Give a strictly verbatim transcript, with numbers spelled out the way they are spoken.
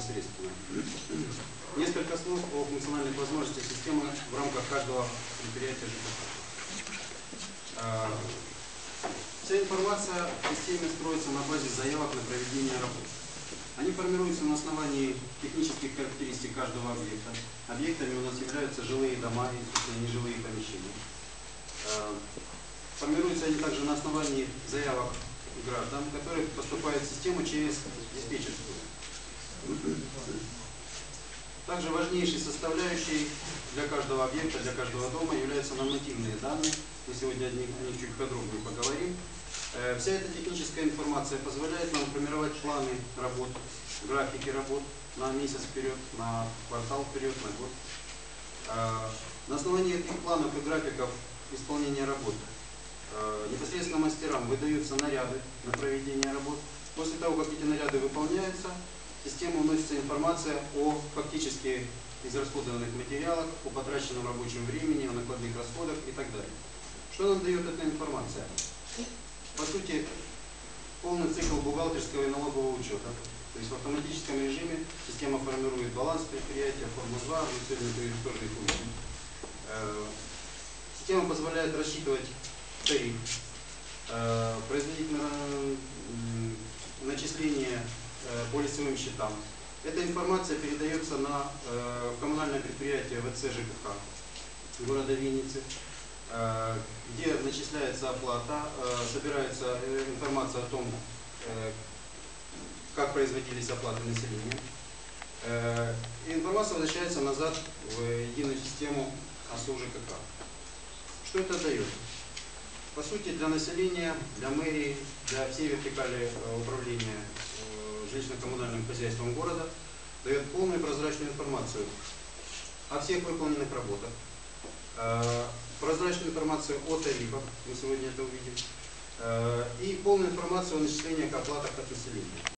непосредственно. Несколько слов о функциональных возможностях системы в рамках каждого предприятия ЖКХ. Вся информация в системе строится на базе заявок на проведение работ. Они формируются на основании технических характеристик каждого объекта. Объектами у нас являются жилые дома и нежилые помещения. Формируются они также на основании заявок граждан, которые поступают в систему через диспетчерскую. Также важнейшей составляющей для каждого объекта, для каждого дома являются нормативные данные. Мы сегодня о них чуть подробнее поговорим. Вся эта техническая информация позволяет нам формировать планы работ, графики работ на месяц вперед, на квартал вперед, на год. На основании этих планов и графиков исполнения работ непосредственно мастерам выдаются наряды на проведение работ. После того, как эти наряды выполняются, в систему вносится информация о фактически израсходованных материалах, о потраченном рабочем времени, о накладных расходах и так далее. Что нам дает эта информация? По сути, полный цикл бухгалтерского и налогового учета. То есть в автоматическом режиме система формирует баланс предприятия, форму два, мы сегодня тоже их увидим. Система позволяет рассчитывать тариф, производить начисления по лицевым счетам. Эта информация передается на коммунальное предприятие ВЦ ЖКХ города Винницы, где начисляется оплата, собирается информация о том, как производились оплаты населения. И информация возвращается назад в единую систему АСУ ЖКХ. Что это дает? По сути, для населения, для мэрии, для всей вертикали управления жилищно-коммунальным хозяйством города дает полную прозрачную информацию о всех выполненных работах, прозрачную информацию о тарифах, мы сегодня это увидим, и полную информацию о начислениях, оплатах от населения.